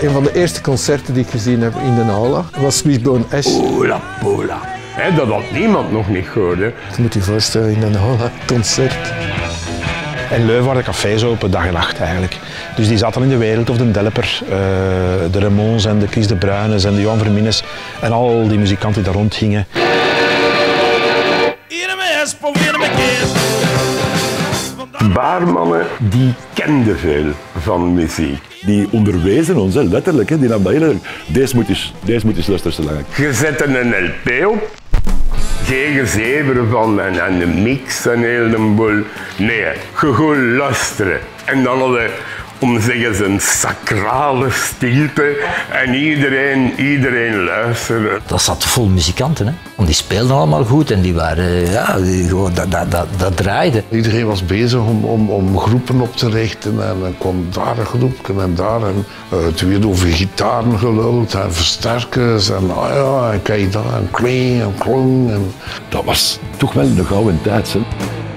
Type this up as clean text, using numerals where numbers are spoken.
Een van de eerste concerten die ik gezien heb in Den Hola was Wishbone Ash. Pola, pola. Dat had niemand nog niet gehoord. Hè. Je moet je voorstellen, in Den Hola, concert. In Leuven waren de cafés open dag en nacht eigenlijk. Dus die zaten in de Wereld of de Delper, de Ramones en de Chris de Bruynes en de Johan Vermines en al die muzikanten die daar rondgingen. Baarmannen die kenden veel van muziek. Die onderwezen ons, hè, letterlijk. Hè. Die nam dat hele... Deze moet eens luisteren. Je zette een LP op, geen gezever van en een mix en heel een boel. Nee, je gewoon luisteren. En dan hadden om te zeggen, een sacrale stilte en iedereen luisterde. Dat zat vol muzikanten, hè. Want die speelden allemaal goed en die waren, gewoon, dat draaide. Iedereen was bezig om groepen op te richten en dan kwam daar een groepje en daar. En het werd over gitaren geluld en versterkers en en kijk daar en kling en klong. Dat was toch wel een gouden tijd, hè.